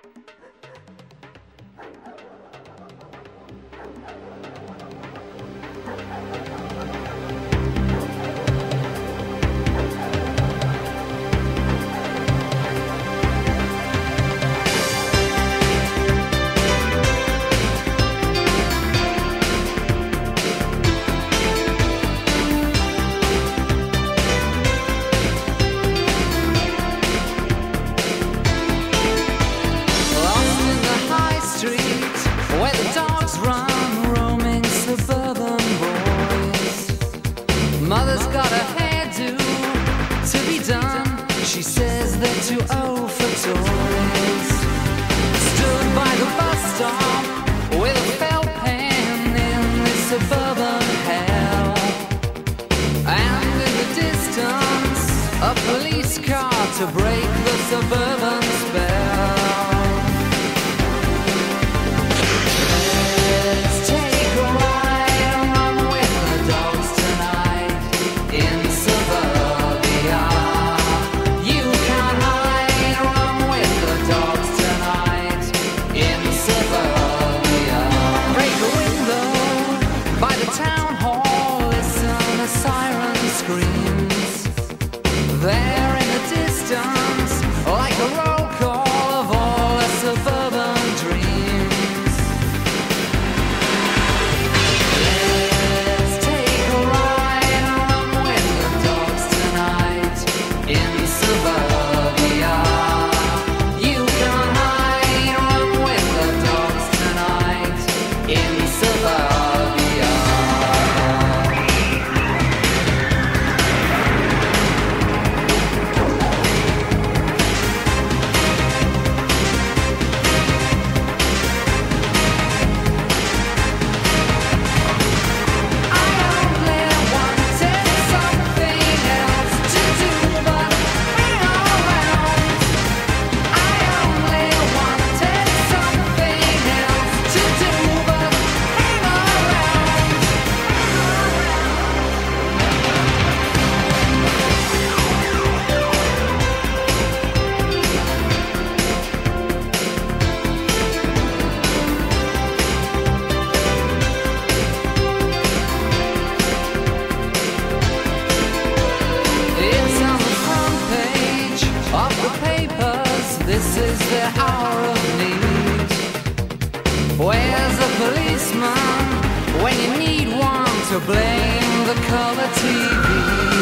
Mother's got a hairdo to be done. She says they're too old for toys. Stood by the bus stop with a felt pen in this suburban hell. And in the distance, a police car to break the suburban spell. There in the distance, like a roll call of all the suburban dreams. Let's take a ride and run with the dogs tonight in suburbia. You can hide, run with the dogs tonight in suburbia. This is the hour of need. Where's the policeman when you need one to blame the color TV?